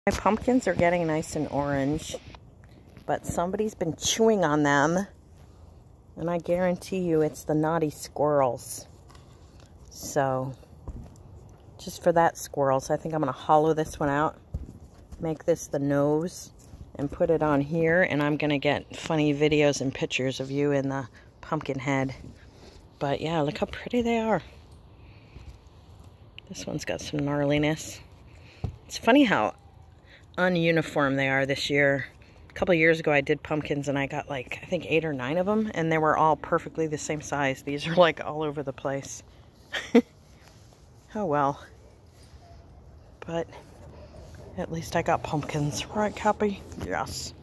My pumpkins are getting nice and orange, but somebody's been chewing on them, and I guarantee you it's the naughty squirrels. So, just for that squirrels, I think I'm going to hollow this one out, make this the nose, and put it on here, and I'm going to get funny videos and pictures of you in the pumpkin head. But yeah, look how pretty they are. This one's got some gnarliness. It's funny how ununiform they are this year. A couple years ago I did pumpkins and I got like, I think 8 or 9 of them, and they were all perfectly the same size. These are like all over the place. Oh well. But at least I got pumpkins. Right, Cappy? Yes.